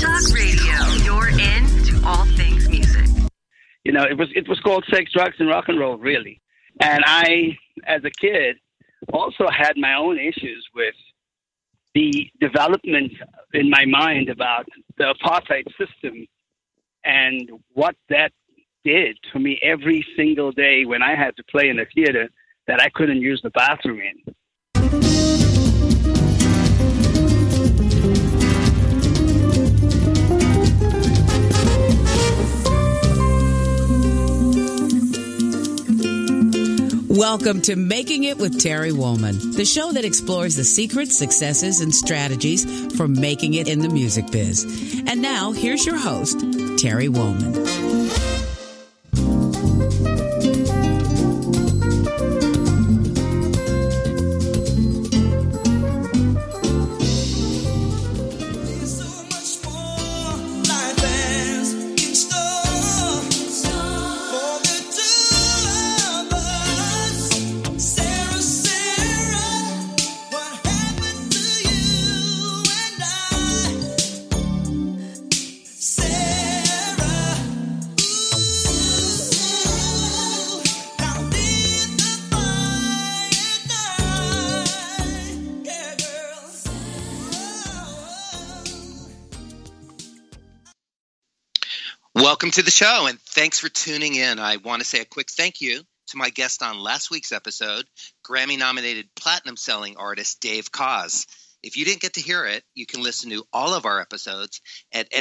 Talk Radio. You're in to all things music. You know, it was called Sex, Drugs, and Rock and Roll, really. And I, as a kid, also had my own issues with the development in my mind about the apartheid system and what that did to me every single day when I had to play in a theater that I couldn't use the bathroom in. Welcome to Making It with Terry Woolman, the show that explores the secrets, successes, and strategies for making it in the music biz. And now, here's your host, Terry Woolman. Welcome to the show, and thanks for tuning in. I want to say a quick thank you to my guest on last week's episode, Grammy-nominated platinum-selling artist Dave Koz. If you didn't get to hear it, you can listen to all of our episodes at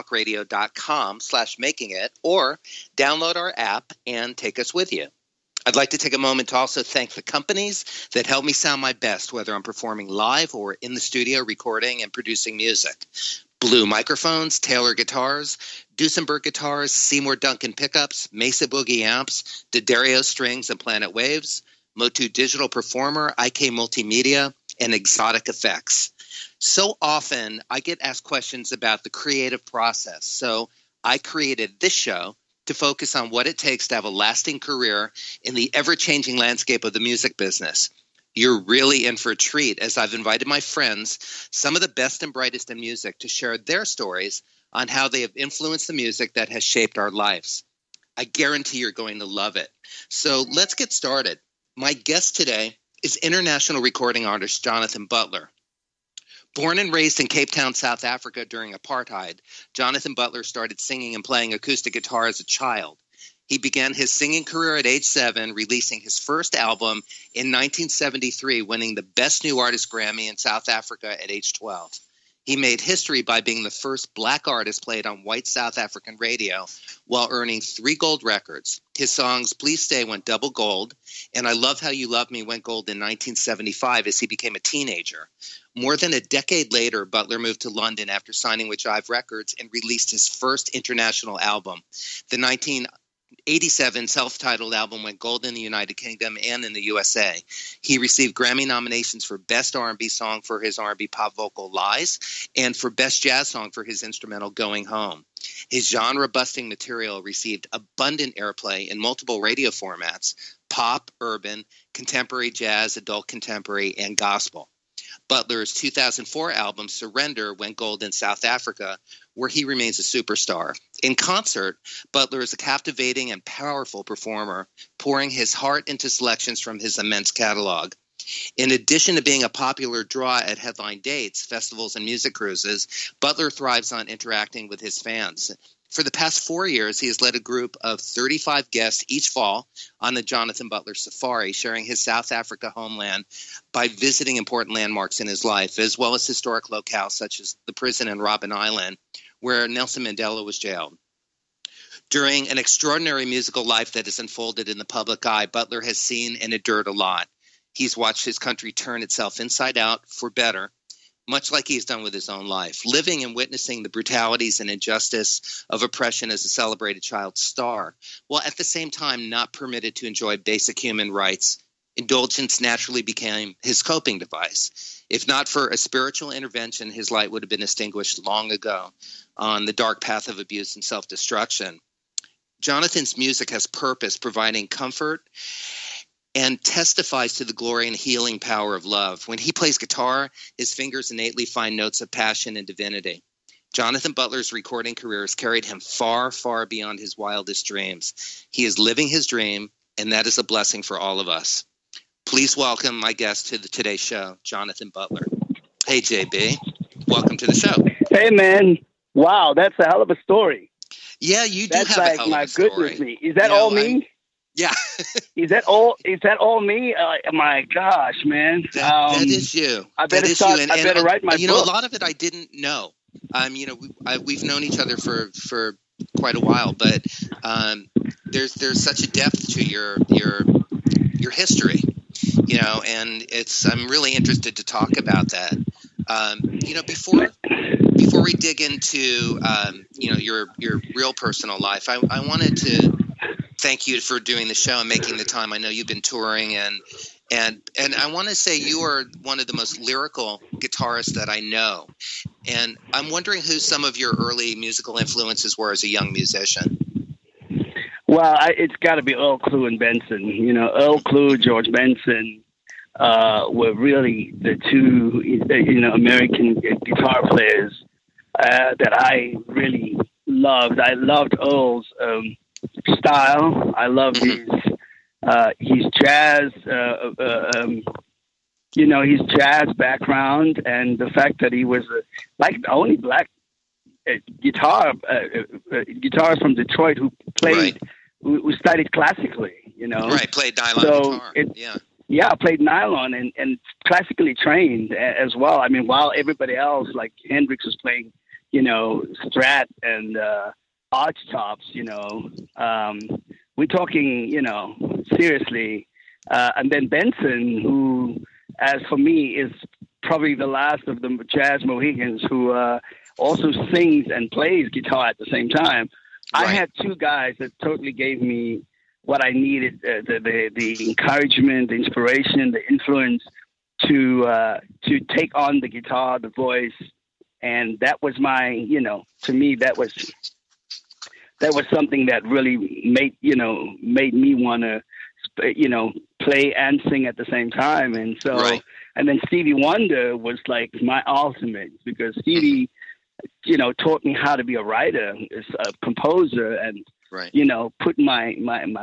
entertalkradio.com/makingit or download our app and take us with you. I'd like to take a moment to also thank the companies that help me sound my best, whether I'm performing live or in the studio recording and producing music. Blue Microphones, Taylor Guitars, Duesenberg Guitars, Seymour Duncan Pickups, Mesa Boogie Amps, D'Addario Strings and Planet Waves, Motu Digital Performer, IK Multimedia, and Exotic Effects. So often I get asked questions about the creative process, so I created this show to focus on what it takes to have a lasting career in the ever-changing landscape of the music business. You're really in for a treat, as I've invited my friends, some of the best and brightest in music, to share their stories on how they have influenced the music that has shaped our lives. I guarantee you're going to love it. So let's get started. My guest today is international recording artist Jonathan Butler. Born and raised in Cape Town, South Africa during Apartheid, Jonathan Butler started singing and playing acoustic guitar as a child. He began his singing career at age 7, releasing his first album in 1973, winning the Best New Artist Grammy in South Africa at age 12. He made history by being the first black artist played on white South African radio while earning 3 gold records. His songs Please Stay went double gold, and I Love How You Love Me went gold in 1975 as he became a teenager. More than a decade later, Butler moved to London after signing with Jive Records and released his first international album. The 1987 self-titled album went gold in the United Kingdom and in the USA. He received Grammy nominations for Best R&B Song for his R&B-pop vocal Lies and for Best Jazz Song for his instrumental Going Home. His genre-busting material received abundant airplay in multiple radio formats: pop, urban, contemporary jazz, adult contemporary, and gospel. Butler's 2004 album, Surrender, went gold in South Africa, where he remains a superstar. In concert, Butler is a captivating and powerful performer, pouring his heart into selections from his immense catalog. In addition to being a popular draw at headline dates, festivals, and music cruises, Butler thrives on interacting with his fans. For the past 4 years, he has led a group of 35 guests each fall on the Jonathan Butler Safari, sharing his South Africa homeland by visiting important landmarks in his life, as well as historic locales such as the prison in Robben Island, where Nelson Mandela was jailed. During an extraordinary musical life that has unfolded in the public eye, Butler has seen and endured a lot. He's watched his country turn itself inside out for better, much like he's done with his own life, living and witnessing the brutalities and injustice of oppression as a celebrated child star, while at the same time not permitted to enjoy basic human rights. Indulgence naturally became his coping device. If not for a spiritual intervention, his light would have been extinguished long ago on the dark path of abuse and self-destruction. Jonathan's music has purpose, providing comfort and testifies to the glory and healing power of love. When he plays guitar, his fingers innately find notes of passion and divinity. Jonathan Butler's recording career has carried him far, far beyond his wildest dreams. He is living his dream, and that is a blessing for all of us. Please welcome my guest to today's show, Jonathan Butler. Hey, JB. Welcome to the show. Hey, man. Wow, that's a hell of a story. Yeah, you do that's have like, a hell my of a story. goodness me. Is that all me? Yeah. Is that all me? My gosh, man. That is you. I better I better write my book. You know, a lot of it I didn't know. You know, we've known each other for quite a while, but there's such a depth to your history, you know, and I'm really interested to talk about that. You know, before we dig into you know, your real personal life, I wanted to thank you for doing the show and making the time. I know you've been touring, and I want to say you are one of the most lyrical guitarists that I know. And I'm wondering who some of your early musical influences were as a young musician. Well, it's got to be Earl Klugh and Benson. You know, Earl Klugh, George Benson were really the two, you know, American guitar players that I really loved. I loved Earl's style. I loved his jazz, you know, his jazz background, and the fact that he was like the only black guitarist from Detroit who played, who studied classically, you know. Right, played nylon guitar. Yeah, played nylon and classically trained as well. I mean, while everybody else, like Hendrix, was playing, you know, Strat and arch tops, you know. We're talking, you know, seriously. And then Benson, who, as for me, is probably the last of the jazz Mohicans who also sings and plays guitar at the same time. Right. I had two guys that totally gave me what I needed, the encouragement, the inspiration, the influence to take on the guitar, the voice. And that was my, you know, to me, that was something that really made me want to, you know, play and sing at the same time. And so, and then Stevie Wonder was like my ultimate, because Stevie, you know, taught me how to be a writer, a composer, and, you know, put my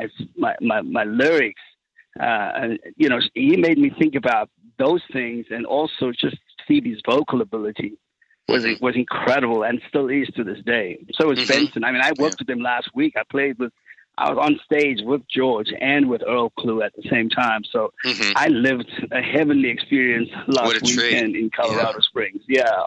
lyrics, and, you know, he made me think about those things. And also just Stevie's vocal ability was incredible and still is to this day. So was Benson. I mean, I worked with him last week. I was on stage with George and with Earl Klugh at the same time. So I lived a heavenly experience last weekend in Colorado Springs. Yeah.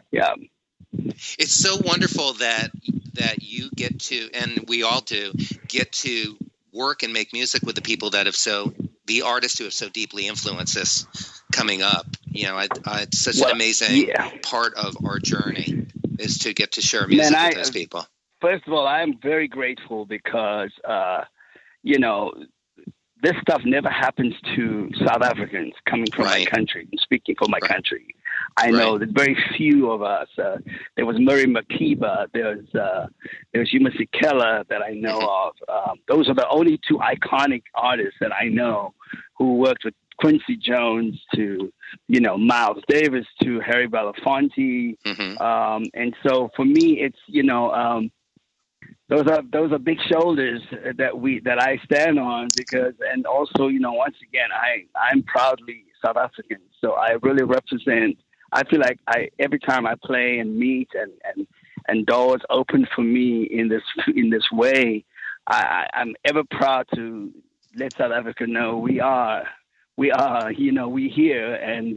It's so wonderful that you get to, and we all do, get to work and make music with the people that the artists who have so deeply influenced us coming up. You know, it's such an amazing part of our journey is to get to share music with those people. First of all, I'm very grateful because, you know, this stuff never happens to South Africans coming from my country and speaking for my country. I know that very few of us. There was Murray Makeba. There was Yuma Sikela that I know of. Those are the only two iconic artists that I know who worked with Quincy Jones to, you know, Miles Davis to Harry Belafonte. And so for me, it's, you know, those are big shoulders that I stand on, because, and also, you know, once again, I'm proudly South African. So I really represent. I feel like every time I play and meet and doors open for me in this way, I'm ever proud to let South Africa know we are, you know, we here, and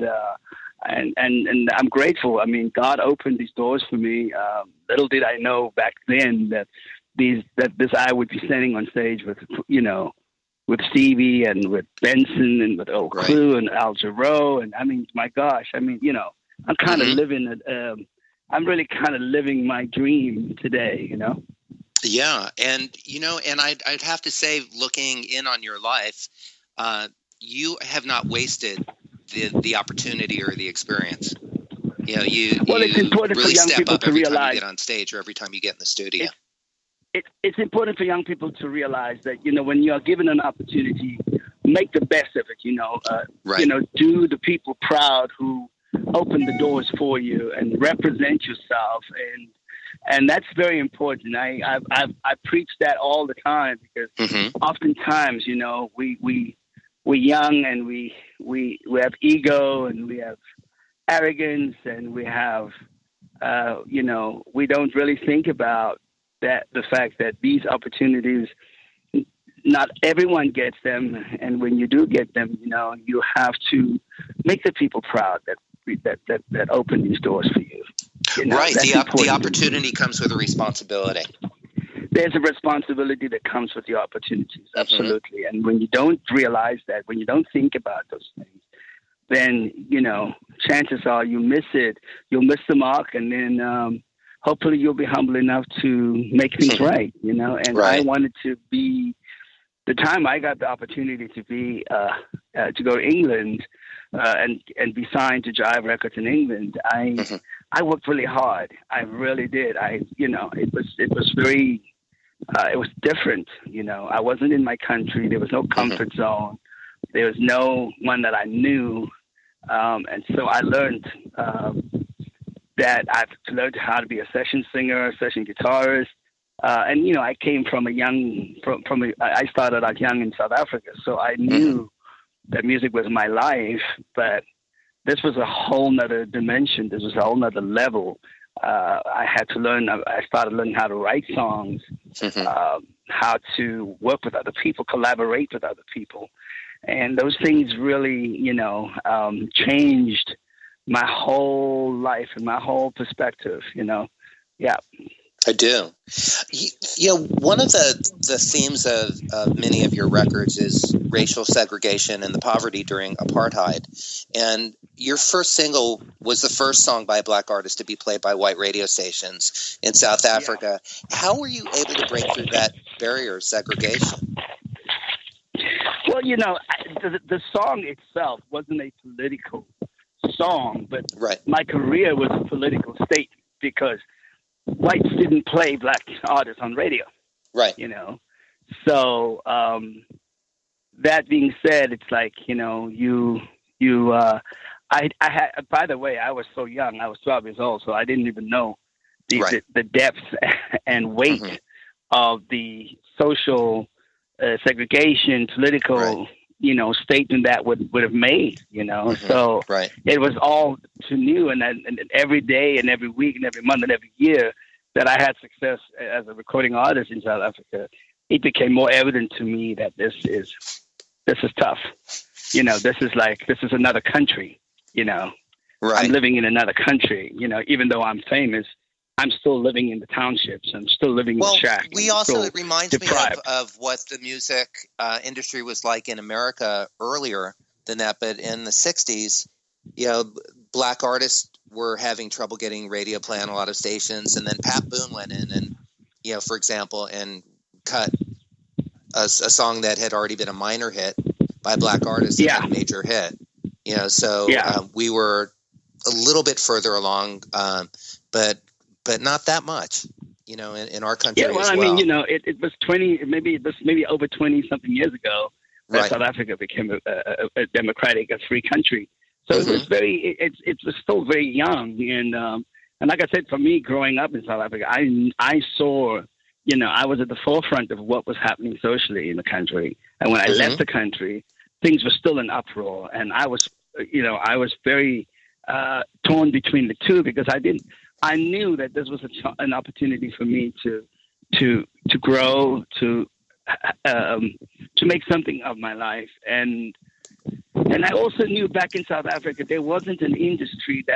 I'm grateful. I mean, God opened these doors for me. Little did I know back then that I would be standing on stage with, you know, with Stevie and with Benson and with Earl Klugh and Al Jarreau. And I mean, my gosh, I mean, you know, I'm kind of living it. I'm really kind of living my dream today, you know? Yeah. And, you know, and I'd have to say, looking in on your life, you have not wasted the opportunity or the experience. You know, it's important really for young people to realize. Every time you get on stage or every time you get in the studio. It's important for young people to realize that, you know, when you're given an opportunity, make the best of it, you know. You know, do the people proud who open the doors for you and represent yourself, and that's very important. I preach that all the time because oftentimes, you know, we're young and we have ego and we have arrogance and we have you know, we don't really think about the fact that these opportunities, not everyone gets them, and when you do get them, you know, you have to make the people proud that open these doors for you. You know, right. The opportunity comes with a responsibility. There's a responsibility that comes with the opportunities, absolutely. And when you don't realize that, when you don't think about those things, then, you know, chances are you miss it. You'll miss the mark, and then hopefully you'll be humble enough to make things right, you know. And I wanted to be, the time I got the opportunity to be, to go to England and be signed to Jive Records in England, I worked really hard. I really did. You know, it was very, it was different. You know, I wasn't in my country. There was no comfort zone. There was no one that I knew. And so I learned that I've learned how to be a session singer, a session guitarist. And, you know, I came from I started out young in South Africa. So I knew that music was my life, but this was a whole nother dimension. This was a whole nother level. I had to learn, I started learning how to write songs, how to work with other people, collaborate with other people. And those things really, you know, changed my whole life and my whole perspective, you know. Yeah. I do. You know, one of the themes of many of your records is racial segregation and the poverty during apartheid. And your first single was the first song by a black artist to be played by white radio stations in South Africa. Yeah. How were you able to break through that barrier of segregation? Well, you know, the song itself wasn't a political song, but my career was a political statement because whites didn't play black artists on radio. Right. You know, so that being said, it's like, you know, I had, by the way, I was so young. I was 12 years old, so I didn't even know the depth and weight of the social segregation, political, you know, statement that would have made, you know. So it was all too new. And every day and every week and every month and every year that I had success as a recording artist in South Africa, it became more evident to me that this is tough. You know, this is another country, you know. I'm living in another country, you know, even though I'm famous. I'm still living in the townships. I'm still living in the shack. It reminds me of what the music industry was like in America earlier than that. But in the 60s, you know, black artists were having trouble getting radio play on a lot of stations. And then Pat Boone went in and, you know, for example, and cut a song that had already been a minor hit by a black artist and a major hit. You know, so we were a little bit further along, but not that much, you know, in our country. Yeah, well, I mean, you know, it was maybe over 20 something years ago that South Africa became a democratic, a free country. So it was it was still very young, and like I said, for me, growing up in South Africa, I saw, you know, I was at the forefront of what was happening socially in the country, and when I left the country, things were still in uproar, and I was very torn between the two because I knew that this was an opportunity for me to grow, to make something of my life, and I also knew back in South Africa there wasn't an industry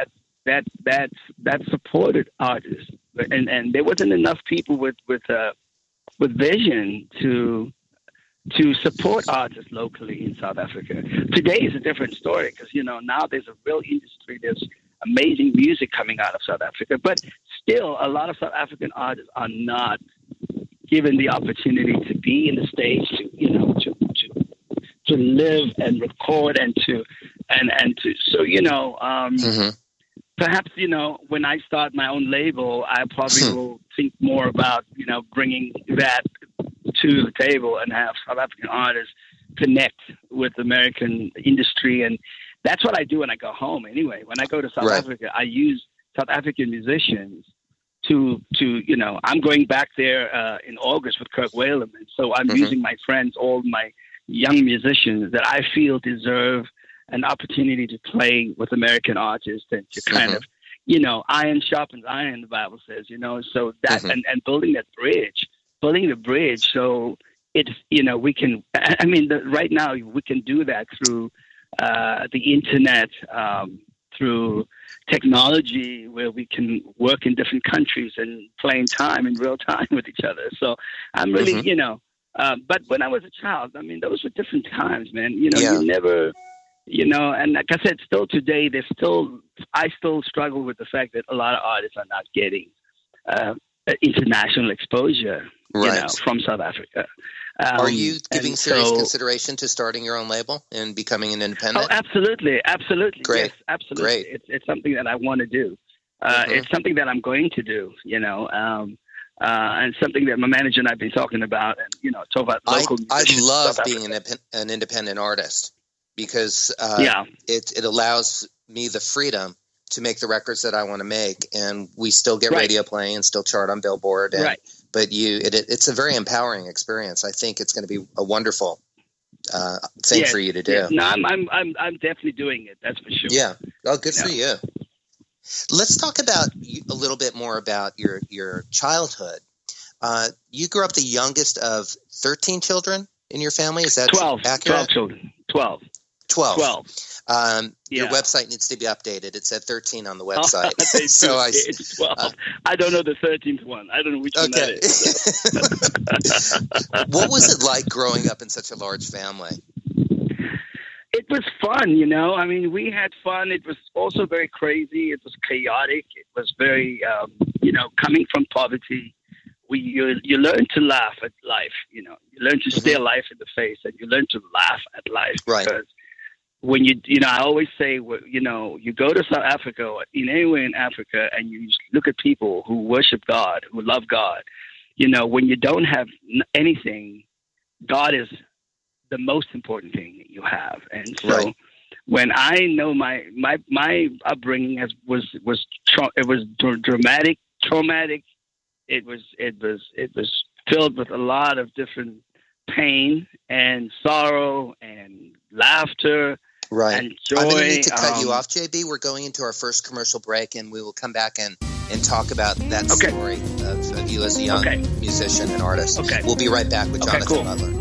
that supported artists, and there wasn't enough people with vision to support artists locally in South Africa. Today is a different story because, you know, now there's a real industry. There's amazing music coming out of South Africa, but still a lot of South African artists are not given the opportunity to be in the stage, to live and record and to so, you know, perhaps, you know, when I start my own label, I probably will think more about, you know, bringing that to the table and have South African artists connect with American industry and that's what I do when I go home anyway. When I go to South Africa, I use South African musicians to I'm going back there in August with Kirk Whalum. And so I'm using my friends, all my young musicians that I feel deserve an opportunity to play with American artists and to kind of, iron sharpens iron, the Bible says, so that, and building the bridge. So it's, we can, right now we can do that through the internet, through technology, where we can work in different countries and play in real time with each other. So I'm really, but when I was a child, those were different times, man. You never, and like I said, still today, I still struggle with the fact that a lot of artists are not getting international exposure, from South Africa. Are you giving serious consideration to starting your own label and becoming an independent? Oh, absolutely. Great. Yes, absolutely. Great. It's something that I want to do. It's something that I'm going to do, and something that my manager and I have been talking about, and, talk about local musicians. I love being an independent artist because it allows me the freedom to make the records that I want to make, and we still get radio play and still chart on Billboard. And, but it's a very empowering experience. I think it's going to be a wonderful thing for you to do. Yeah. No, I'm definitely doing it. That's for sure. Yeah. Oh, good for you. Let's talk about a little bit more about your childhood. You grew up the youngest of 13 children in your family. Is that 12, accurate? 12 children. 12. Your website needs to be updated. It said 13 on the website. It's 12. I don't know the 13th one. I don't know which one that is. What was it like growing up in such a large family? It was fun, we had fun. It was also very crazy. It was chaotic. It was very, coming from poverty, you learn to laugh at life. You learn to stare life in the face, and you learn to laugh at life. Right. Because when I always say, you go to South Africa or anywhere in Africa, and you look at people who worship God, who love God. When you don't have anything, God is the most important thing that you have. And so when I know my upbringing was dramatic, traumatic, it was filled with a lot of different pain and sorrow and laughter and joy. I'm going to need to cut you off, JB. We're going into our first commercial break, and we will come back and talk about that story of you as a young musician and artist. Okay. We'll be right back with Jonathan Butler.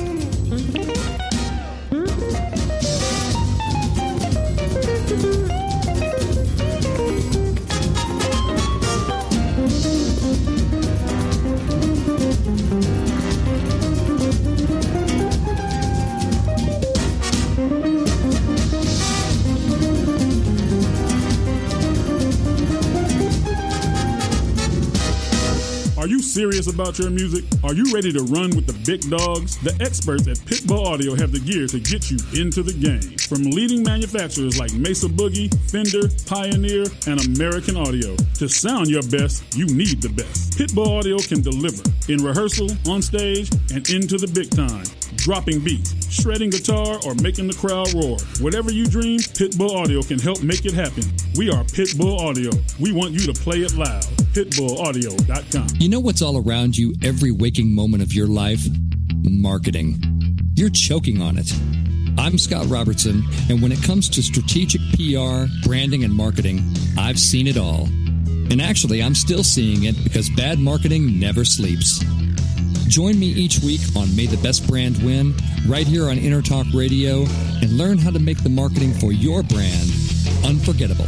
Are you serious about your music? Are you ready to run with the big dogs? The experts at Pitbull Audio have the gear to get you into the game. From leading manufacturers like Mesa Boogie, Fender, Pioneer, and American Audio. To sound your best, you need the best. Pitbull Audio can deliver in rehearsal, on stage, and into the big time. Dropping beats, shredding guitar, or making the crowd roar. Whatever you dream, Pitbull Audio can help make it happen. We are Pitbull Audio. We want you to play it loud. PitbullAudio.com. You know what's all around you every waking moment of your life? Marketing. You're choking on it. I'm Scott Robertson, and when it comes to strategic PR, branding, and marketing, I've seen it all. And actually, I'm still seeing it because bad marketing never sleeps. Join me each week on May the Best Brand Win, right here on Intertalk Radio, and learn how to make the marketing for your brand unforgettable.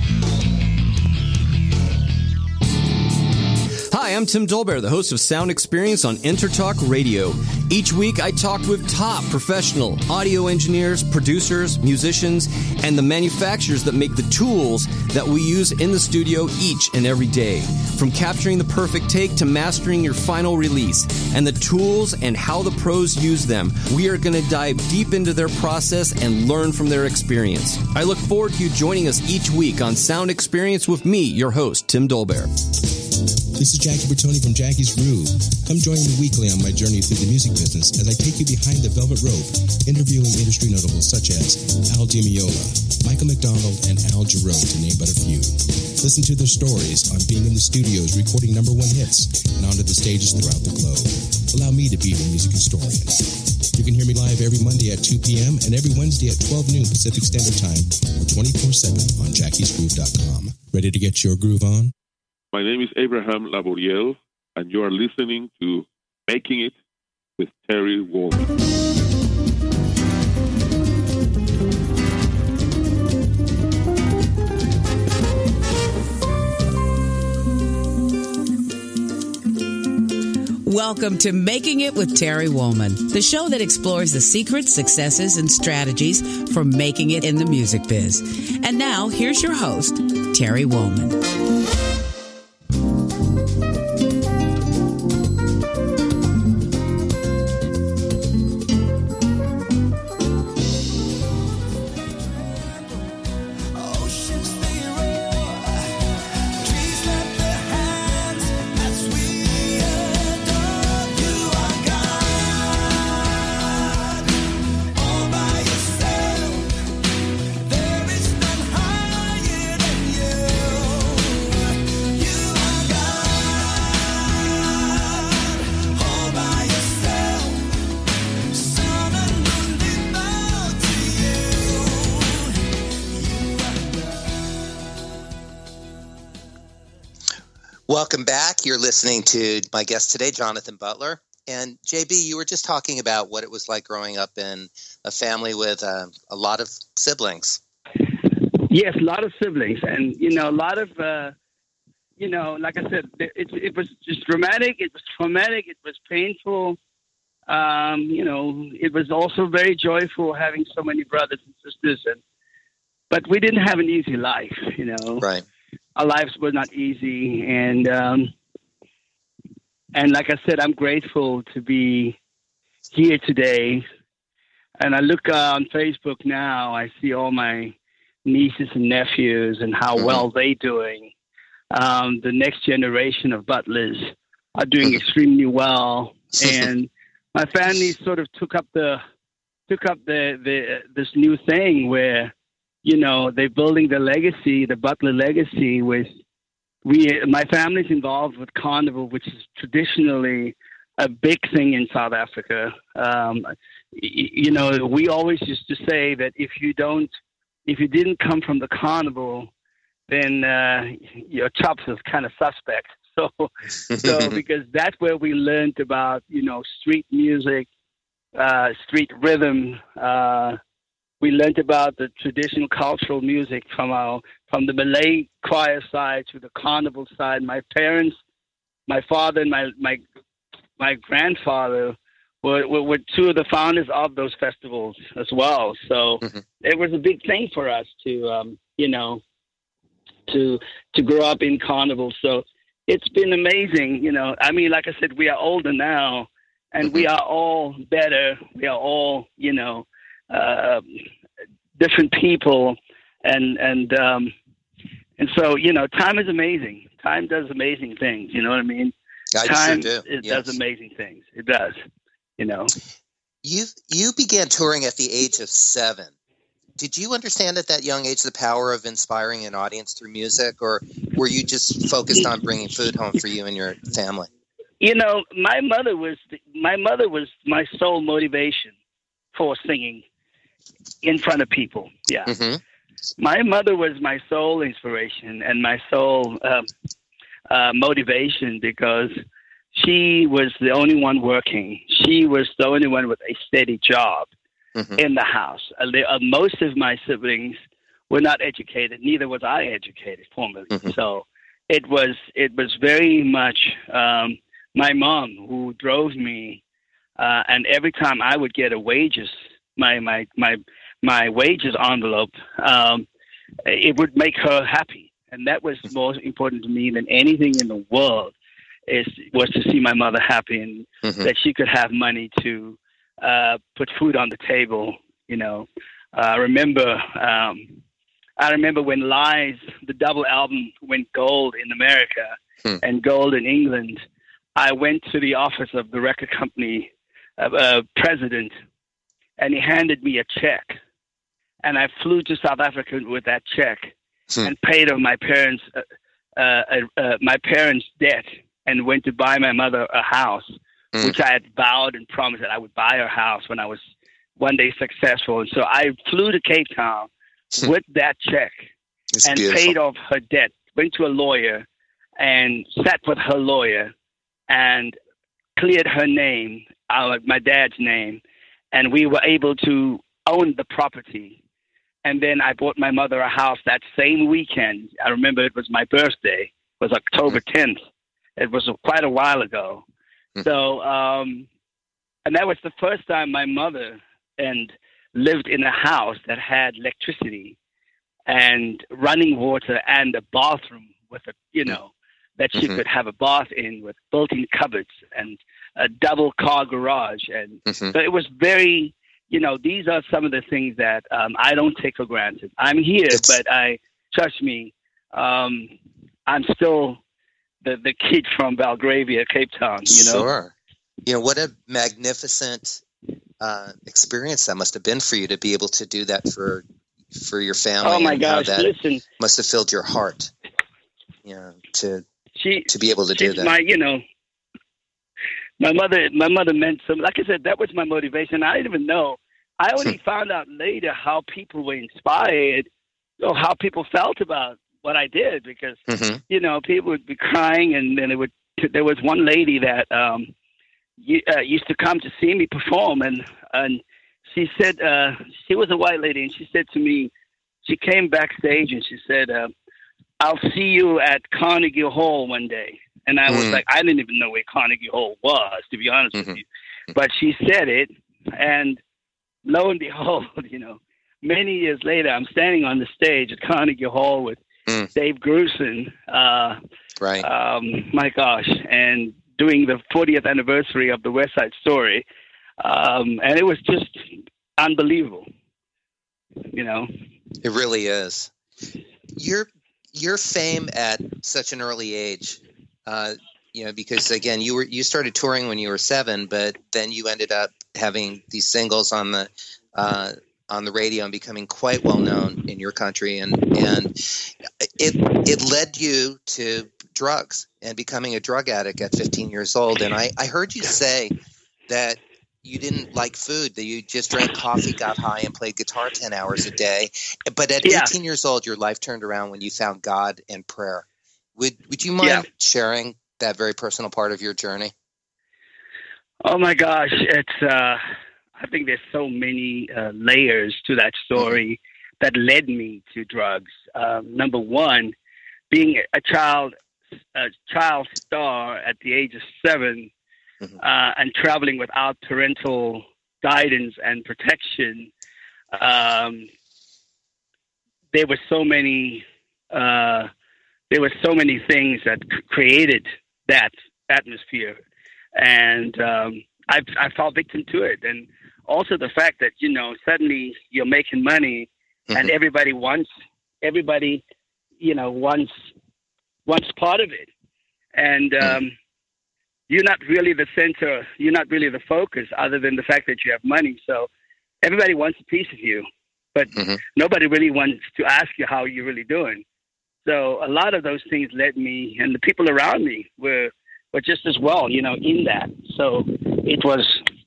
Hi, I'm Tim Dolbear, the host of Sound Experience on Intertalk Radio. Each week, I talk with top professional audio engineers, producers, musicians, and the manufacturers that make the tools that we use in the studio each and every day. From capturing the perfect take to mastering your final release, and the tools and how the pros use them, we are going to dive deep into their process and learn from their experience. I look forward to you joining us each week on Sound Experience with me, your host, Tim Dolbear. This is Jackie Bertoni from Jackie's Groove. Come join me weekly on my journey through the music business as I take you behind the velvet rope, interviewing industry notables such as Al Di Meola, Michael McDonald, and Al Jarreau, to name but a few. Listen to their stories on being in the studios recording #1 hits and onto the stages throughout the globe. Allow me to be your music historian. You can hear me live every Monday at 2 p.m. and every Wednesday at 12 noon Pacific Standard Time or 24/7 on jackiesgroove.com. Ready to get your groove on? My name is Abraham Laboriel, and you are listening to Making It with Terry Wollman. Welcome to Making It with Terry Wollman, the show that explores the secrets, successes, and strategies for making it in the music biz. And now, here's your host, Terry Wollman. Welcome back. You're listening to my guest today, Jonathan Butler. And JB, you were just talking about what it was like growing up in a family with a lot of siblings. Yes, a lot of siblings. And, a lot of, like I said, it was just dramatic. It was traumatic. It was painful. It was also very joyful having so many brothers and sisters. But we didn't have an easy life, Right. Our lives were not easy, and like I said, I'm grateful to be here today. And I look on Facebook now, I see all my nieces and nephews and how well they're doing. The next generation of Butlers are doing extremely well, and my family sort of took up this new thing where, they're building the legacy, the Butler legacy my family's involved with Carnival, which is traditionally a big thing in South Africa. We always used to say that if you didn't come from the Carnival, then your chops is kind of suspect. So because that's where we learned about, street music, street rhythm, we learned about the traditional cultural music from the Malay choir side to the Carnival side. My parents, my father and my grandfather were two of the founders of those festivals as well. So it was a big thing for us to grow up in Carnival. So it's been amazing. Like I said, we are older now, and we are all better. We are all, different people, and so time is amazing. Time does amazing things. You know what I mean? Time sure do. Does amazing things. It does. You began touring at the age of 7. Did you understand at that young age the power of inspiring an audience through music, or were you just focused on bringing food home for you and your family? My mother was my sole motivation for singing in front of people. Yeah. My mother was my sole inspiration and my sole motivation, because she was the only one working. She was the only one with a steady job in the house. Most of my siblings were not educated. Neither was I educated formally. So it was very much my mom who drove me. And every time I would get a wages, my wages envelope, it would make her happy. And that was more important to me than anything in the world, was to see my mother happy, and that she could have money to put food on the table. I remember when Lies, the double album, went gold in America, and gold in England, I went to the office of the record company president, and he handed me a check. And I flew to South Africa with that check and paid off my parents' debt, and went to buy my mother a house, which I had vowed and promised that I would buy her house when I was one day successful. And so I flew to Cape Town with that check and paid off her debt, went to a lawyer and sat with her lawyer and cleared her name, my dad's name, and we were able to own the property. And then I bought my mother a house that same weekend. I remember it was my birthday. It was October 10th. It was quite a while ago. So, and that was the first time my mother lived in a house that had electricity and running water and a bathroom with that she could have a bath in, with built-in cupboards and a double car garage. And so it was very, these are some of the things that I don't take for granted. I'm here, but trust me, I'm still the kid from Belgravia, Cape Town, Sure. What a magnificent experience that must have been for you to be able to do that for your family. Oh my gosh! Listen, must have filled your heart, to be able to do that. My mother meant some. Like I said, that was my motivation. I didn't even know. I only found out later how people were inspired, or how people felt about what I did, because people would be crying, and then there was one lady that used to come to see me perform, and she said, she was a white lady, and she said to me, she came backstage and she said, I'll see you at Carnegie Hall one day. And I was like, I didn't even know where Carnegie Hall was, to be honest with you. But she said it, and lo and behold, many years later, I'm standing on the stage at Carnegie Hall with Dave Grusin, my gosh, and doing the 40th anniversary of the West Side Story. And it was just unbelievable, It really is. Your fame at such an early age, because again, you started touring when you were 7, but then you ended up having these singles on the radio and becoming quite well known in your country, and it led you to drugs and becoming a drug addict at 15 years old. And I heard you say that you didn't like food, that you just drank coffee, got high, and played guitar 10 hours a day. But at 18 years old, your life turned around when you found God and prayer. Would you mind sharing that very personal part of your journey? Oh my gosh, it's I think there's so many layers to that story that led me to drugs. Number one, being a child star at the age of 7, and traveling without parental guidance and protection. There were so many things that created that atmosphere, and I fell victim to it. And also the fact that suddenly you're making money, and everybody wants part of it, and you're not really the center, you're not really the focus, other than the fact that you have money. So everybody wants a piece of you, but nobody really wants to ask you how you're really doing. So a lot of those things led me, and the people around me were just as well, in that. So it was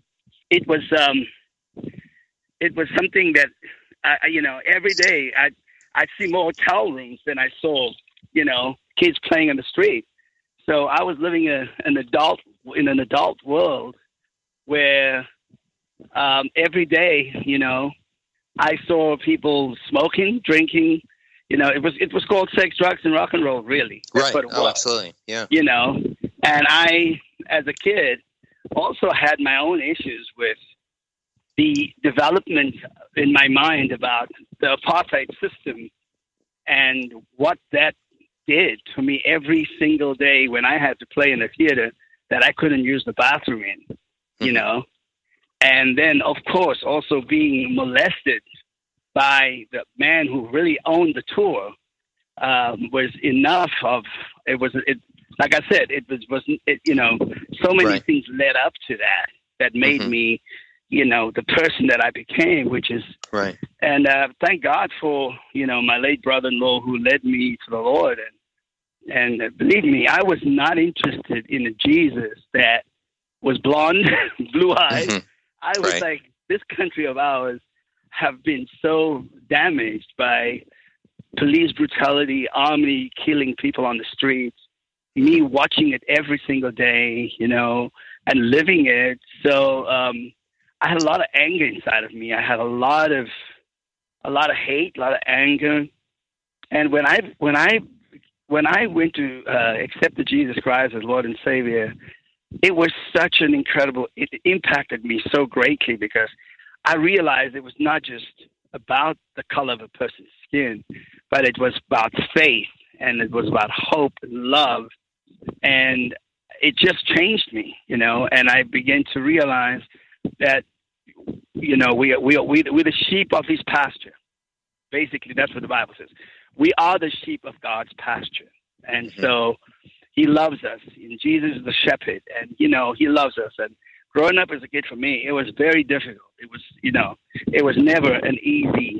something that, every day I'd see more hotel rooms than I saw, kids playing in the street. So I was living in an adult world where every day, I saw people smoking, drinking. It was called sex, drugs, and rock and roll. Really, that's what it was. Oh, absolutely, yeah. And I, as a kid, also had my own issues with the development in my mind about the apartheid system and what that did to me every single day when I had to play in a theater that I couldn't use the bathroom in, And then, of course, also being molested by the man who really owned the tour was enough of, like I said, so many things led up to that made me, the person that I became, which is right. And thank God for, my late brother-in-law who led me to the Lord. And believe me, I was not interested in a Jesus that was blonde, blue-eyed. Mm-hmm. I was like, this country of ours have been so damaged by police brutality, army killing people on the streets, me watching it every single day, and living it. So I had a lot of anger inside of me. I had a lot of hate, a lot of anger. And when I went to accept Jesus Christ as Lord and Savior, it was such an incredible, it impacted me so greatly because I realized it was not just about the color of a person's skin, but it was about faith, and it was about hope and love. And it just changed me, and I began to realize that, we're the sheep of his pasture. Basically, that's what the Bible says. We are the sheep of God's pasture. And so he loves us. And Jesus is the shepherd. And, he loves us. And growing up as a kid for me, it was very difficult. It was, it was never an easy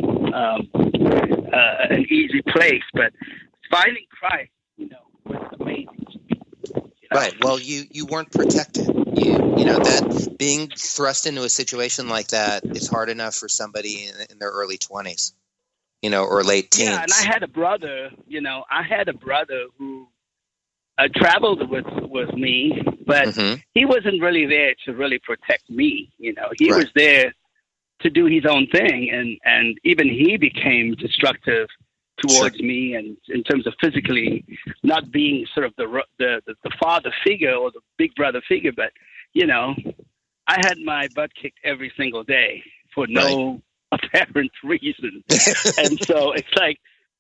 place. But finding Christ, was amazing. Right. Well, you weren't protected. That being thrust into a situation like that is hard enough for somebody in their early 20s, or late teens. Yeah, and I had a brother, who traveled with me, but he wasn't really there to really protect me. He was there to do his own thing, and even he became destructive towards me, and in terms of physically not being sort of the father figure or the big brother figure, but I had my butt kicked every single day for no apparent reason. And so it's like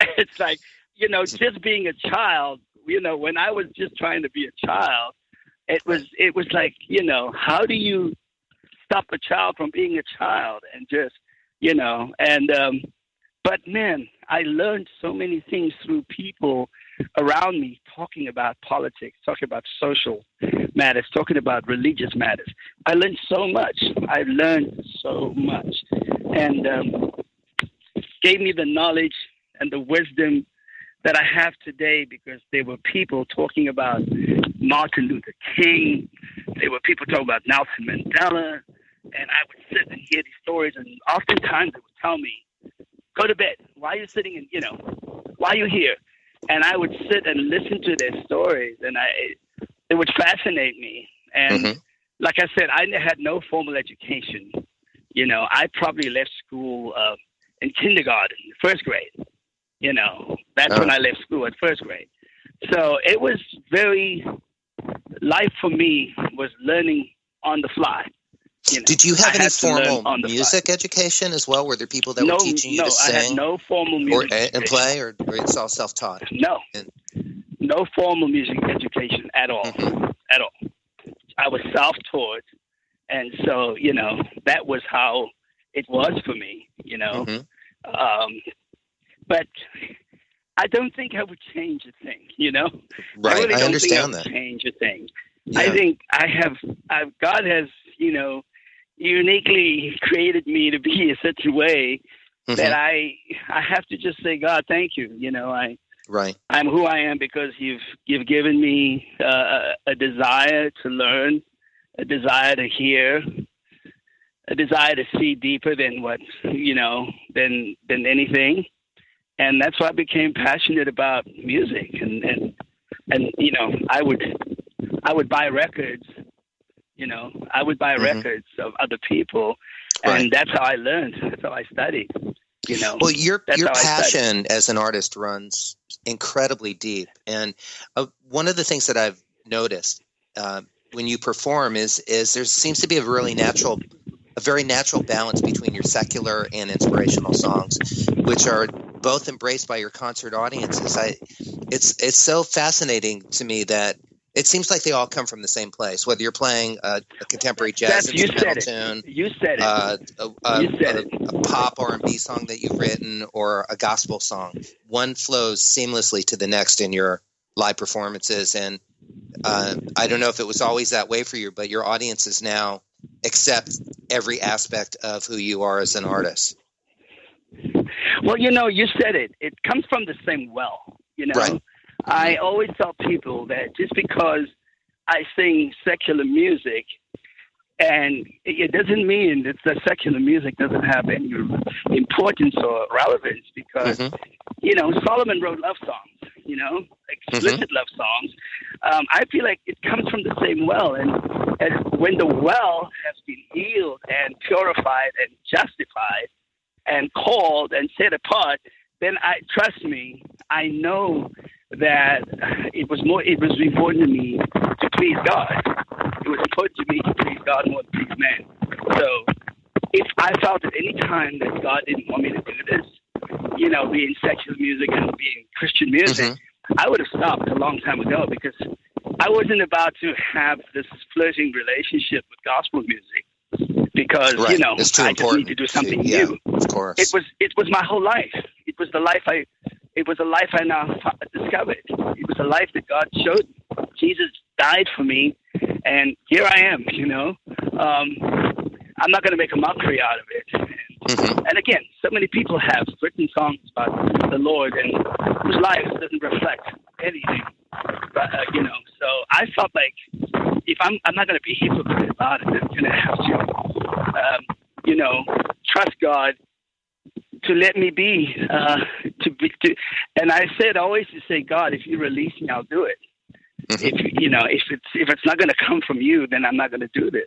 just being a child, when I was just trying to be a child, it was like, how do you stop a child from being a child? And just, but man, I learned so many things through people around me talking about politics, talking about social matters, talking about religious matters. I learned so much. And gave me the knowledge and the wisdom that I have today, because there were people talking about Martin Luther King. There were people talking about Nelson Mandela. And I would sit and hear these stories, and oftentimes they would tell me, go to bed. Why are you sitting in, why are you here? And I would sit and listen to their stories, and it would fascinate me. And like I said, I had no formal education. I probably left school in kindergarten, first grade. That's when I left school, at first grade. So it was life for me was learning on the fly. Did you have any formal music education as well? Were there people that were teaching you to sing? No, I had no formal music and play, or it's all self-taught? No. No formal music education at all. At all. I was self-taught. And so, that was how it was for me, but I don't think I would change a thing, Right. I really don't understand think I would that. change a thing. Yeah. I think God has, uniquely created me to be in such a way that I have to just say, God, thank you. I'm who I am because you've given me a desire to learn, a desire to hear, a desire to see deeper than what, than anything. And that's why I became passionate about music. And I would buy records, I would buy records of other people. And that's how I learned. That's how I studied, Well, your passion as an artist runs incredibly deep. And one of the things that I've noticed when you perform is there seems to be a very natural balance between your secular and inspirational songs, which are both embraced by your concert audiences. It's so fascinating to me that it seems like they all come from the same place, whether you're playing a contemporary jazz instrumental tune, a pop R&B song that you've written, or a gospel song. One flows seamlessly to the next in your live performances, and I don't know if it was always that way for you, but your audiences now accept every aspect of who you are as an artist. Well, you said it. It comes from the same well, Right. I always tell people that just because I sing secular music, and it doesn't mean that the secular music doesn't have any importance or relevance, because, Solomon wrote love songs, explicit love songs. I feel like it comes from the same well. And when the well has been healed and purified and justified and called and set apart, then trust me, I know that it was important to me to please God. It was important to me to please God more than please man. So if I felt at any time that God didn't want me to do this, being secular music and being Christian music, I would have stopped a long time ago, because I wasn't about to have this flirting relationship with gospel music, because, I just need to do something new. Of course. It was my whole life. It was a life I now discovered. It was a life that God showed me. Jesus died for me, and here I am, I'm not going to make a mockery out of it. And again, so many people have written songs about the Lord and whose lives doesn't reflect anything. But, so I felt like if I'm not going to be hypocrite about it, I'm going to have to, trust God to let me be, and I always say, God, if you release me, I'll do it. If it's not going to come from you, then I'm not going to do this,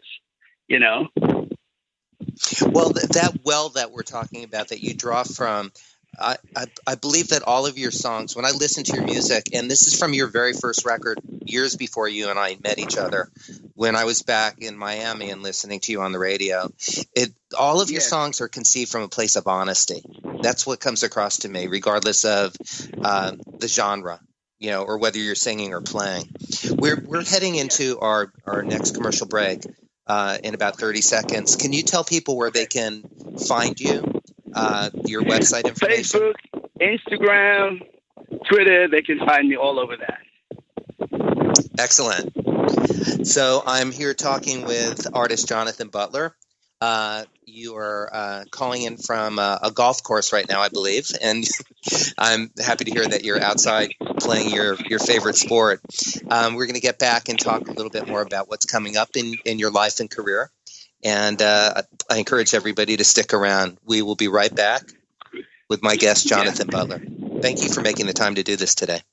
Well, that well that we're talking about that you draw from, I believe that all of your songs, when I listen to your music, and this is from your very first record years before you and I met each other, when I was back in Miami and listening to you on the radio, all of your songs are conceived from a place of honesty. That's what comes across to me, regardless of the genre, or whether you're singing or playing. We're heading into our next commercial break in about 30 seconds. Can you tell people where they can find you? Your website information? Facebook, Instagram, Twitter, they can find me all over that. Excellent. So I'm here talking with artist Jonathan Butler. You are calling in from a golf course right now, I believe, and I'm happy to hear that you're outside playing your favorite sport. We're going to get back and talk a little bit more about what's coming up in your life and career. And I encourage everybody to stick around. We will be right back with my guest, Jonathan Butler. Thank you for making the time to do this today.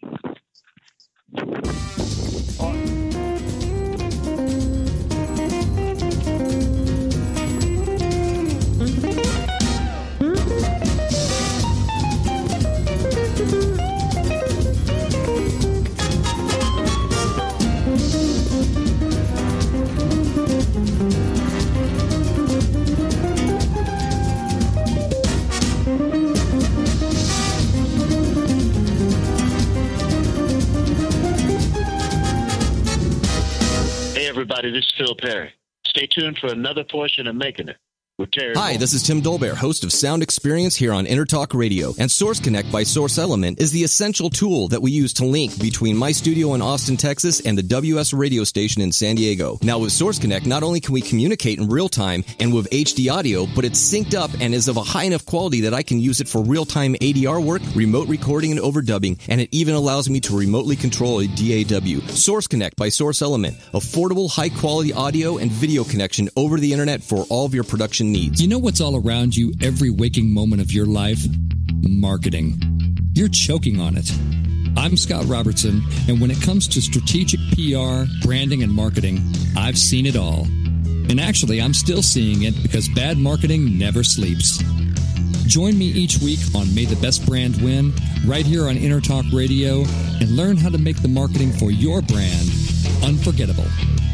Everybody, this is Phil Perry. Stay tuned for another portion of Making It with Terry. Hi, this is Tim Dolbear, host of Sound Experience here on Intertalk Radio. And Source Connect by Source Element is the essential tool that we use to link between my studio in Austin, Texas and the WS radio station in San Diego. Now with Source Connect, not only can we communicate in real time and with HD audio, but it's synced up and is of a high enough quality that I can use it for real-time ADR work, remote recording and overdubbing, and it even allows me to remotely control a DAW. Source Connect by Source Element. Affordable, high-quality audio and video connection over the internet for all of your production needs. You know what's all around you every waking moment of your life? Marketing. You're choking on it. I'm Scott Robertson, and when it comes to strategic PR, branding, and marketing, I've seen it all. And actually, I'm still seeing it because bad marketing never sleeps. Join me each week on May the Best Brand Win, right here on Intertalk Radio, and learn how to make the marketing for your brand unforgettable.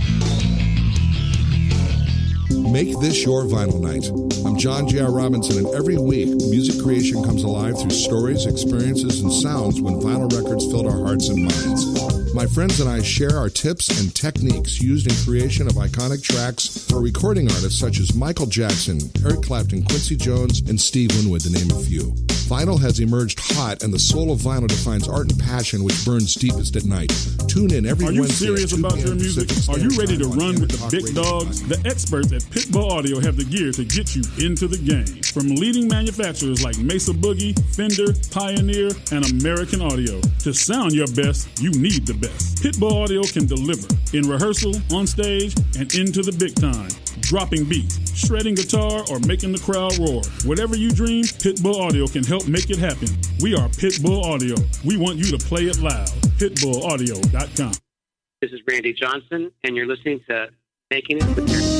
Make this your vinyl night. I'm John J.R. Robinson, and every week, music creation comes alive through stories, experiences, and sounds when vinyl records filled our hearts and minds. My friends and I share our tips and techniques used in creation of iconic tracks for recording artists such as Michael Jackson, Eric Clapton, Quincy Jones, and Steve Winwood, to name a few. Vinyl has emerged hot, and the soul of vinyl defines art and passion which burns deepest at night. Tune in every Wednesday. Are you serious about your music? Are you ready to run with the big dogs? The experts at Pitbull Audio have the gear to get you into the game. From leading manufacturers like Mesa Boogie, Fender, Pioneer, and American Audio. To sound your best, you need the best. Pitbull Audio can deliver in rehearsal, on stage, and into the big time. Dropping beats, shredding guitar, or making the crowd roar. Whatever you dream, Pitbull Audio can help make it happen. We are Pitbull Audio. We want you to play it loud. PitbullAudio.com. This is Randy Johnson, and you're listening to Making It with Terry.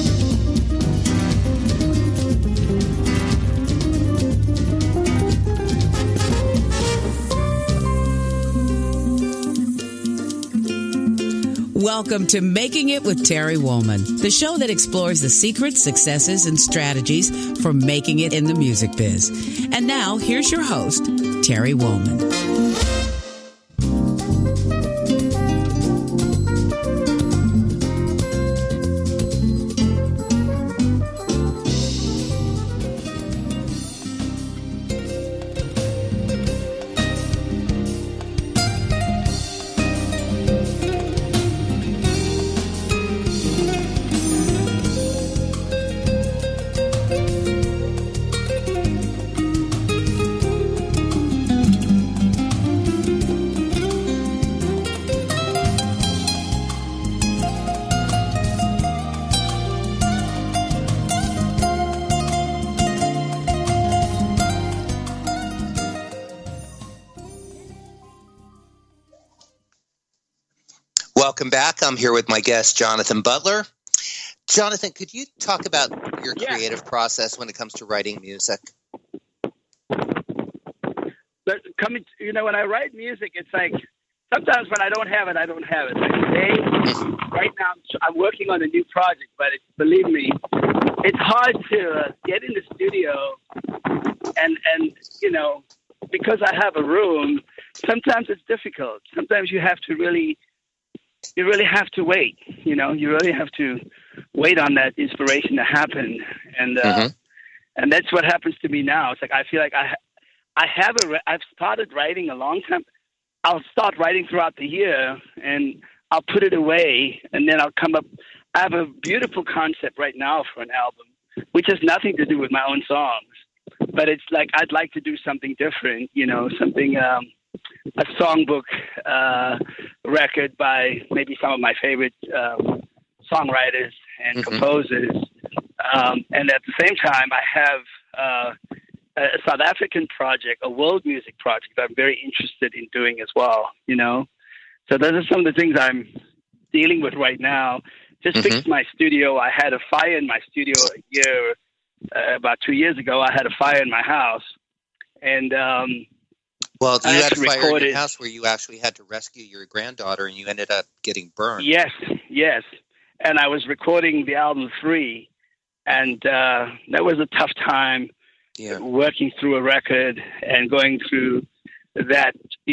Welcome to Making It with Terry Woolman, the show that explores the secrets, successes, and strategies for making it in the music biz. And now, here's your host, Terry Woolman. Welcome back. I'm here with my guest, Jonathan Butler. Jonathan, could you talk about your creative process when it comes to writing music? But when I write music, it's like sometimes when I don't have it, I don't have it. Like today, right now, I'm working on a new project, but believe me, it's hard to get in the studio and because I have a room, sometimes it's difficult. Sometimes you have to really have to wait. You really have to wait on that inspiration to happen, and that's what happens to me now. It's like I feel like I've started writing a long time. I'll start writing throughout the year, and I'll put it away, and then I'll come up. I have a beautiful concept right now for an album, which has nothing to do with my own songs, but it's like I'd like to do something different. Something. A songbook record by maybe some of my favorite songwriters and composers. And at the same time, I have a South African project, a world music project that I'm very interested in doing as well, So those are some of the things I'm dealing with right now. Just fixed my studio. I had a fire in my studio about 2 years ago. I had a fire in my house. And well, you had a fire in your house where you actually had to rescue your granddaughter, and you ended up getting burned. Yes. And I was recording the album 3, and that was a tough time working through a record and going through that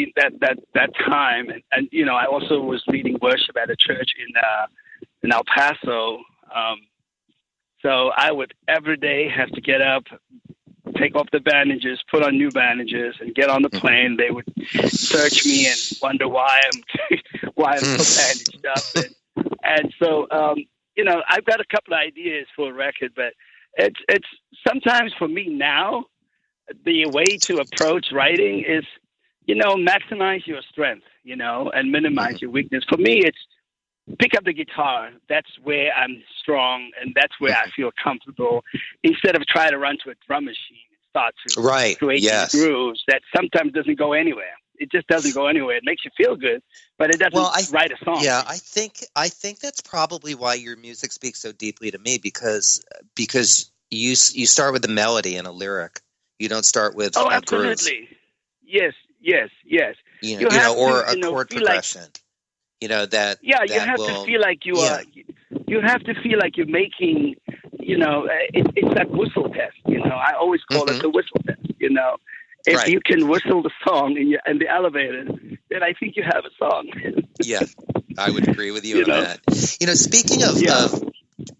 time. And I also was leading worship at a church in El Paso. So I would every day have to get up, take off the bandages, put on new bandages, and get on the plane. They would search me and wonder why I'm so bandaged up. And so, I've got a couple of ideas for a record, but it's sometimes for me now, the way to approach writing is, maximize your strength, and minimize your weakness. For me, it's pick up the guitar. That's where I'm strong, and that's where I feel comfortable, instead of trying to run to a drum machine and start to create these grooves that sometimes doesn't go anywhere. It just doesn't go anywhere. It makes you feel good, but it doesn't write a song. Yeah, I think that's probably why your music speaks so deeply to me, because you start with a melody and a lyric. You don't start with a absolutely. Groove. Yes. You or a chord progression. You have to feel like you are. You have to feel like you're making. It's that whistle test. I always call it the whistle test. If you can whistle the song in the elevator, then I think you have a song. Yeah, I would agree with you on that. Speaking of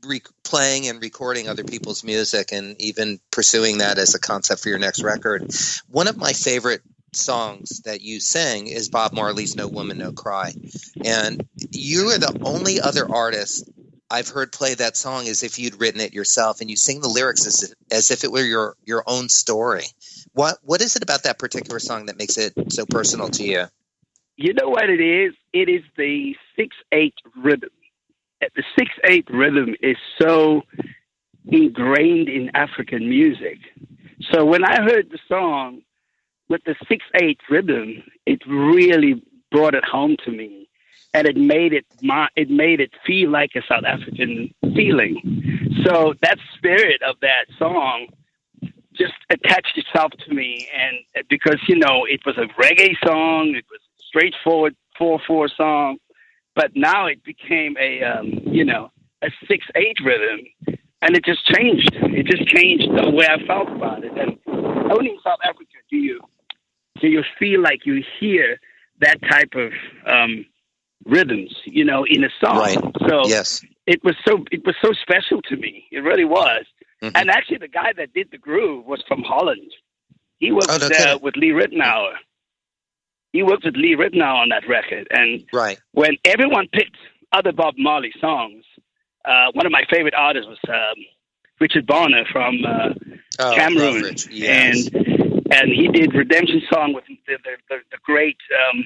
playing and recording other people's music and even pursuing that as a concept for your next record. One of my favorite songs that you sing is Bob Marley's No Woman, No Cry. And you are the only other artist I've heard play that song as if you'd written it yourself, and you sing the lyrics as if it were your own story. What is it about that particular song that makes it so personal to you? You know what it is? It is the 6/8 rhythm. The 6/8 rhythm is so ingrained in African music. So when I heard the song with the 6/8 rhythm, it really brought it home to me, and it made it feel like a South African feeling. So that spirit of that song just attached itself to me, and because it was a reggae song, it was a straightforward 4/4 song, but now it became a 6/8 rhythm, and it just changed. It just changed the way I felt about it. And only in South Africa do you feel like you hear that type of rhythms, in a song. Right. So yes. it was so special to me. It really was. Mm-hmm. And actually, the guy that did the groove was from Holland. He worked with Lee Rittenauer. He worked with Lee Rittenauer on that record. And when everyone picked other Bob Marley songs, one of my favorite artists was Richard Bonner from Cameroon. Yes. And he did Redemption Song with the great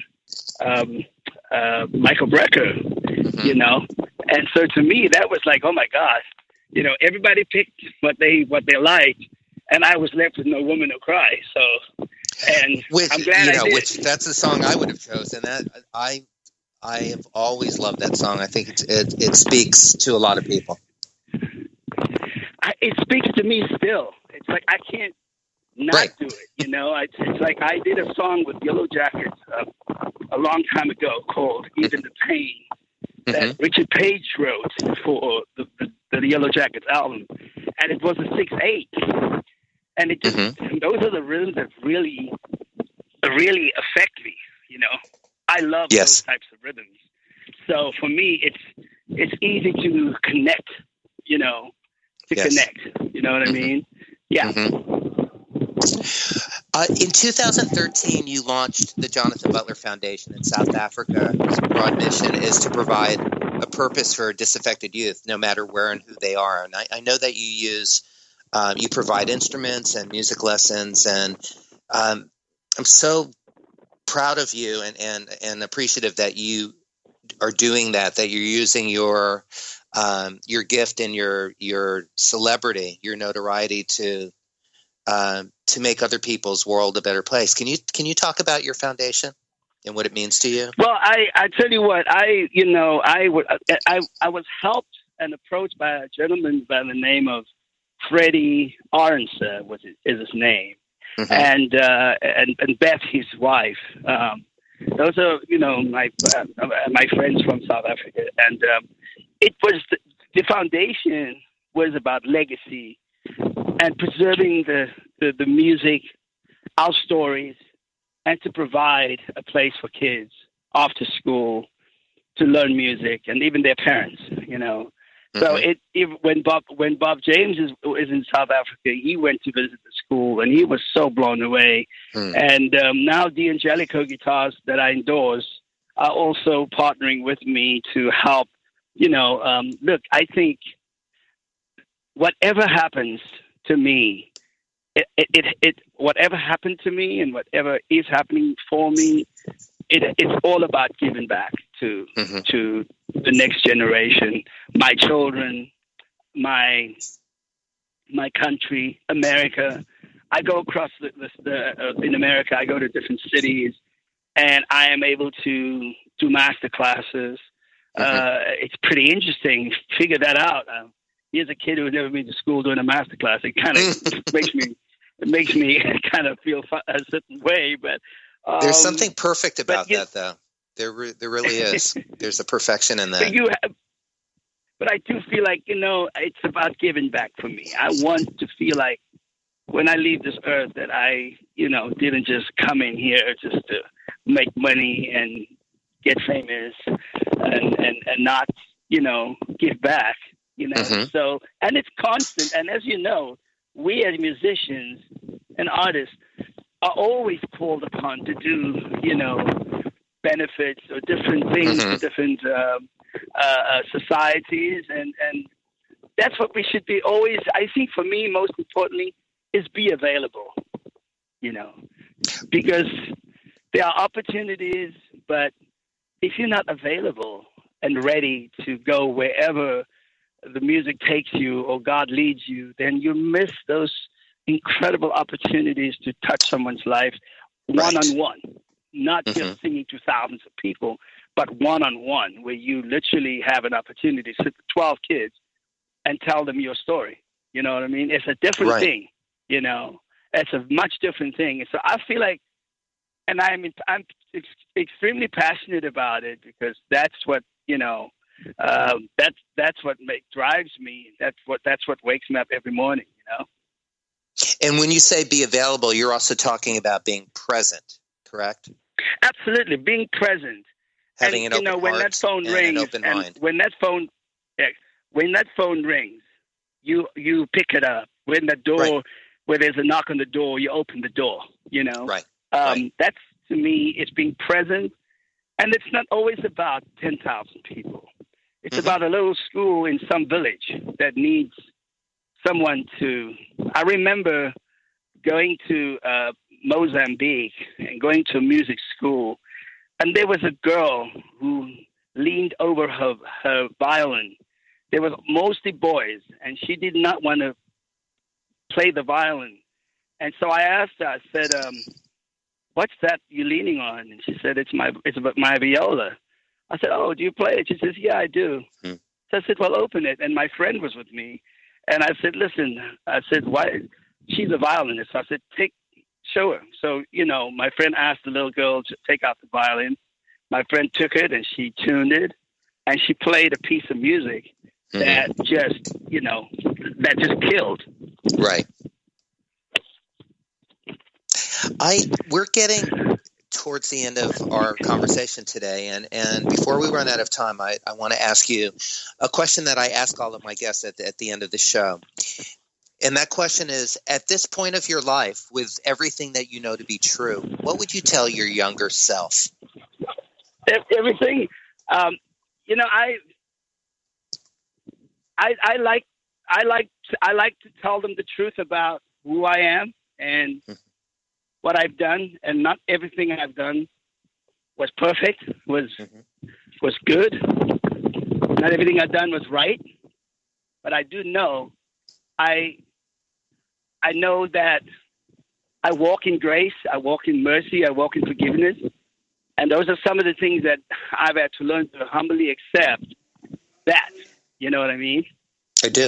Michael Brecker, And so to me, that was like, oh my gosh, everybody picked what they liked, and I was left with No Woman, No Cry. So, and I'm glad I did. Which that's the song I would have chosen. That I have always loved that song. I think it speaks to a lot of people. It speaks to me still. It's like I can't not do it. It's like I did a song with Yellow Jackets a long time ago called "Even the Pain" that Richard Page wrote for the Yellow Jackets album, and it was a 6/8, and it just those are the rhythms that really affect me. I love those types of rhythms. So for me, it's easy to connect. Connect. You know what I mean? Yeah. In 2013, you launched the Jonathan Butler Foundation in South Africa. Its broad mission is to provide a purpose for disaffected youth, no matter where and who they are. And I know that you provide instruments and music lessons, and I'm so proud of you and appreciative that you are doing that you're using your gift and your celebrity, your notoriety to make other people's world a better place. Can you talk about your foundation and what it means to you? Well, I tell you what, I was helped and approached by a gentleman by the name of Freddie Aronsa is his name, and Beth, his wife. Those are my friends from South Africa, and it was the foundation was about legacy and preserving the music, our stories, and to provide a place for kids after school to learn music, and even their parents, So when Bob James is in South Africa, he went to visit the school, and he was so blown away. And now D'Angelico Guitars that I endorse are also partnering with me to help. Look, I think whatever happens to me, whatever happened to me and whatever is happening for me, it's all about giving back to the next generation, my children, my country, America. I go across in America. I go to different cities, and I am able to do master classes. It's pretty interesting. Figure that out. Here's a kid who's never been to school doing a master class. It kind of makes me kind of feel a certain way. But there's something perfect about that, though. There really is. There's a perfection in that. But I do feel like it's about giving back for me. I want to feel like when I leave this earth that I didn't just come in here just to make money and get famous and not give back. you know. So, and it's constant. And as you know, we as musicians and artists are always called upon to do, you know, benefits or different things for different societies, and that's what we should be always. I think for me, most importantly, is be available, you know, because there are opportunities, but if you're not available and ready to go wherever the music takes you or God leads you, then you miss those incredible opportunities to touch someone's life one-on-one, not just singing to thousands of people, but one-on-one, where you literally have an opportunity to sit with 12 kids and tell them your story. You know what I mean? It's a different thing, you know. It's a much different thing. So I feel like, and I'm extremely passionate about it, because that's what, you know, that's what drives me. That's what wakes me up every morning, you know. And when you say be available, you're also talking about being present, correct? Absolutely, being present. Having an open heart when that phone rings, an open mind. When that phone rings, you pick it up. When the door, where there's a knock on the door, you open the door. You know, that's, to me, it's being present, and it's not always about 10,000 people. It's about a little school in some village that needs someone to. I remember going to Mozambique and going to a music school, and there was a girl who leaned over her violin. There was mostly boys, and she did not want to play the violin. And so I asked her, I said, what's that you're leaning on? And she said, it's about my viola. I said, oh, do you play it? She says, yeah, I do. So I said, well, open it. And my friend was with me. And I said, listen, why? She's a violinist. So I said, show her. So, you know, my friend asked the little girl to take out the violin. My friend took it and she tuned it, and she played a piece of music that just, you know, that just killed. Right. We're getting towards the end of our conversation today, and before we run out of time, I want to ask you a question that I ask all of my guests at the end of the show. And that question is, at this point of your life, with everything that you know to be true, what would you tell your younger self? Everything. You know, I like to tell them the truth about who I am and what I've done, and not everything I've done was perfect, was good. Not everything I've done was right, but I do know, I know that I walk in grace, I walk in mercy, I walk in forgiveness, and those are some of the things that I've had to learn to humbly accept that. You know what I mean? I do.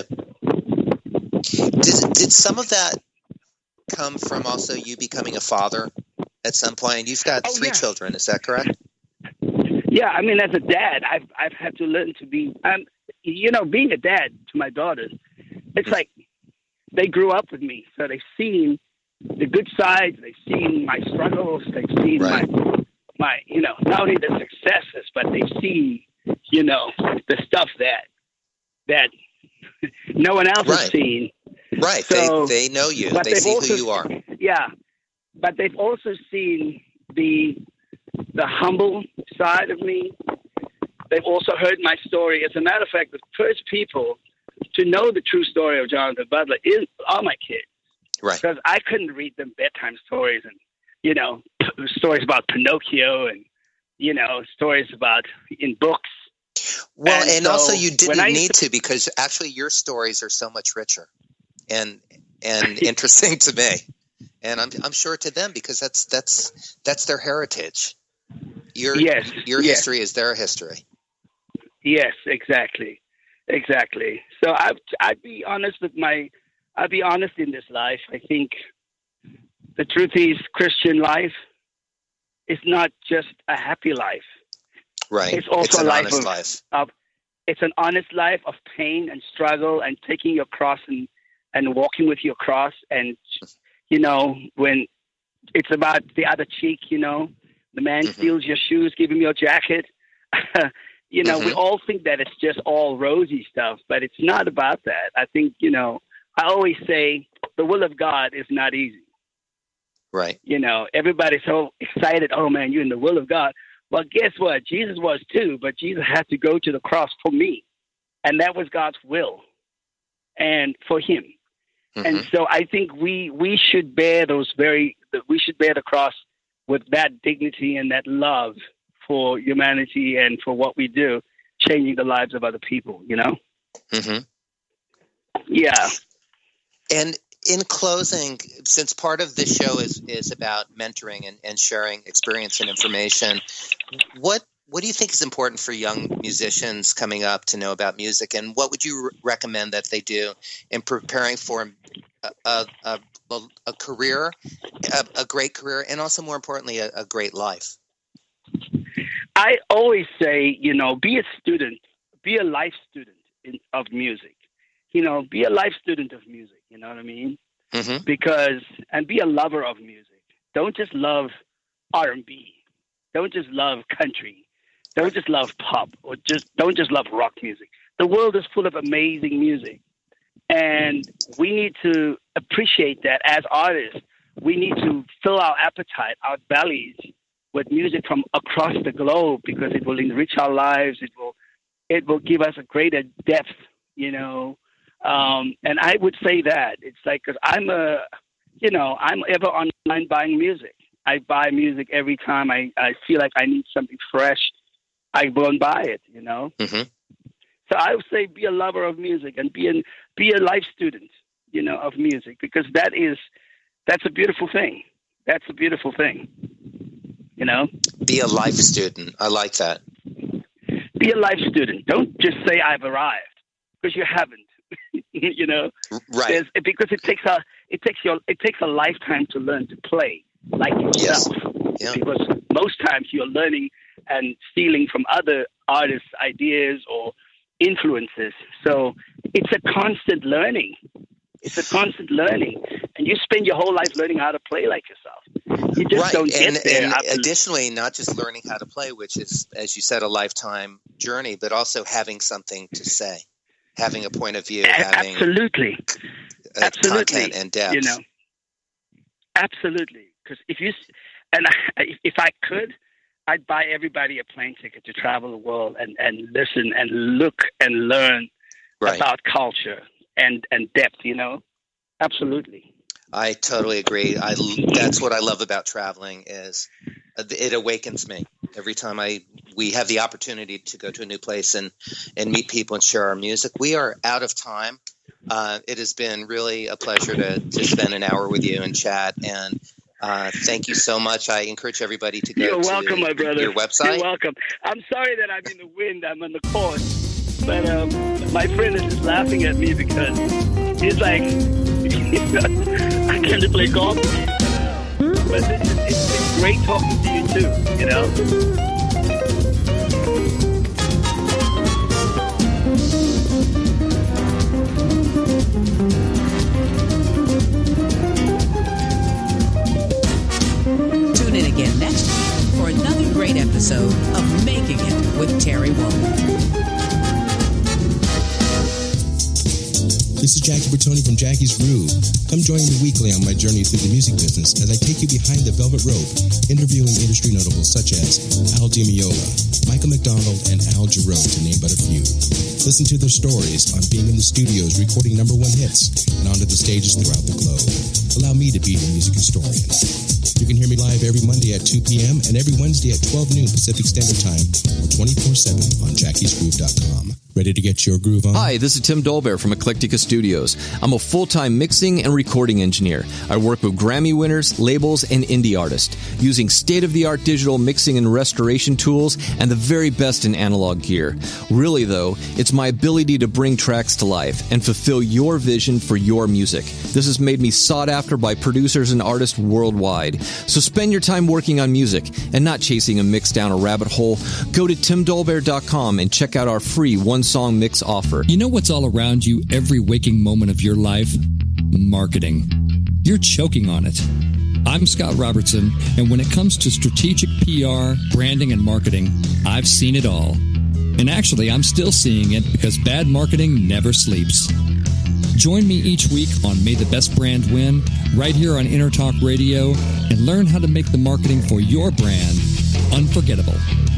Did some of that come from also you becoming a father at some point? You've got three children, is that correct? Yeah, I mean, as a dad, I've had to learn to be, you know, being a dad to my daughters, it's like they grew up with me, so they've seen the good sides, they've seen my struggles, they've seen my, you know, not only the successes, but they've seen, you know, the stuff that no one else has seen. Right. So, they know you. They see who you are. Yeah. But they've also seen the humble side of me. They've also heard my story. As a matter of fact, the first people to know the true story of Jonathan Butler are my kids. Right. Because I couldn't read them bedtime stories and, you know, stories about Pinocchio and, you know, stories about in books. Well, and so also you didn't need to, because actually your stories are so much richer and interesting to me, and I'm sure to them, because that's their heritage. Your history is their history. Yes, exactly. So I'd be honest in this life. I think the truth is, Christian life is not just a happy life. Right. It's also an a honest life. It's an honest life of pain and struggle and taking your cross and walking with your cross. And, you know, when it's about the other cheek, you know, the man steals your shoes, give him your jacket. You know, we all think that it's just all rosy stuff, but it's not about that. I think, you know, I always say the will of God is not easy. Right. You know, everybody's so excited. Oh, man, you're in the will of God. Well, guess what? Jesus was too, but Jesus had to go to the cross for me. And that was God's will and for him. And so I think we should bear we should bear the cross with that dignity and that love for humanity and for what we do, changing the lives of other people, you know? Yeah. And in closing, since part of this show is about mentoring and sharing experience and information, what do you think is important for young musicians coming up to know about music, and what would you recommend that they do in preparing for a career, a great career, and also more importantly, a great life? I always say, you know, be a student, be a life student of music. You know, be a life student of music. You know what I mean? And be a lover of music. Don't just love R&B. Don't just love country. Don't just love pop, or don't just love rock music. The world is full of amazing music, and we need to appreciate that as artists. We need to fill our appetite, our bellies, with music from across the globe, because it will enrich our lives. It will give us a greater depth, you know. And I would say that it's like, cause I'm ever online buying music. I buy music every time I feel like I need something fresh. I go and buy it, you know. So I would say be a lover of music and be a life student, you know, of music, because that's a beautiful thing. That's a beautiful thing, you know. Be a life student. I like that. Be a life student. Don't just say I've arrived, because you haven't. You know, right? Because it takes a lifetime to learn to play like yourself. Yeah. Because most times you're learning and stealing from other artists' ideas or influences. So it's a constant learning. And you spend your whole life learning how to play like yourself. You just don't get there. And additionally, not just learning how to play, which is, as you said, a lifetime journey, but also having something to say. Having a point of view, having absolutely content and depth, you know, absolutely. Because if I could, I'd buy everybody a plane ticket to travel the world and listen and look and learn about culture and depth. You know, absolutely. I totally agree. That's what I love about traveling is it awakens me every time we have the opportunity to go to a new place and meet people and share our music. We are out of time. It has been really a pleasure to spend an hour with you and chat. And thank you so much. I encourage everybody to go welcome, my brother. Your website. You're welcome. I'm sorry that I'm in the wind. I'm on the course. But my friend is just laughing at me because he's like, I can't play golf. But it's been great talking to you too, you know? Tune in again next week for another great episode of Making It with Terry Woman. This is Jackie Bertoni from Jackie's Groove. Come join me weekly on my journey through the music business as I take you behind the velvet rope, interviewing industry notables such as Al DiMeola, Michael McDonald, and Al Jarreau, to name but a few. Listen to their stories on being in the studios recording #1 hits and onto the stages throughout the globe. Allow me to be your music historian. You can hear me live every Monday at 2 p.m. and every Wednesday at 12 noon Pacific Standard Time or 24/7 on jackiesgroove.com. Ready to get your groove on? Hi, this is Tim Dolbear from Eclectica Studios. I'm a full-time mixing and recording engineer. I work with Grammy winners, labels, and indie artists, using state-of-the-art digital mixing and restoration tools and the very best in analog gear. Really, though, it's my ability to bring tracks to life and fulfill your vision for your music. This has made me sought after by producers and artists worldwide. So spend your time working on music and not chasing a mix down a rabbit hole. Go to timdolbear.com and check out our free one-song mix offer. You know what's all around you every waking moment of your life? Marketing. You're choking on it. I'm Scott Robertson, and when it comes to strategic PR, branding, and marketing, I've seen it all. And actually, I'm still seeing it because bad marketing never sleeps. Join me each week on May the Best Brand Win, right here on Intertalk Radio, and learn how to make the marketing for your brand unforgettable.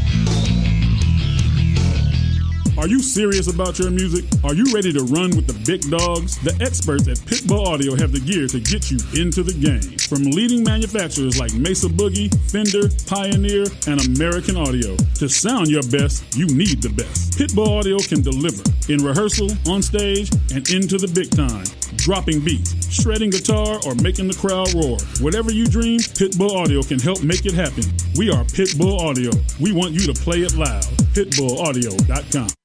Are you serious about your music? Are you ready to run with the big dogs? The experts at Pitbull Audio have the gear to get you into the game. From leading manufacturers like Mesa Boogie, Fender, Pioneer, and American Audio. To sound your best, you need the best. Pitbull Audio can deliver in rehearsal, on stage, and into the big time. Dropping beats, shredding guitar, or making the crowd roar. Whatever you dream, Pitbull Audio can help make it happen. We are Pitbull Audio. We want you to play it loud. PitbullAudio.com.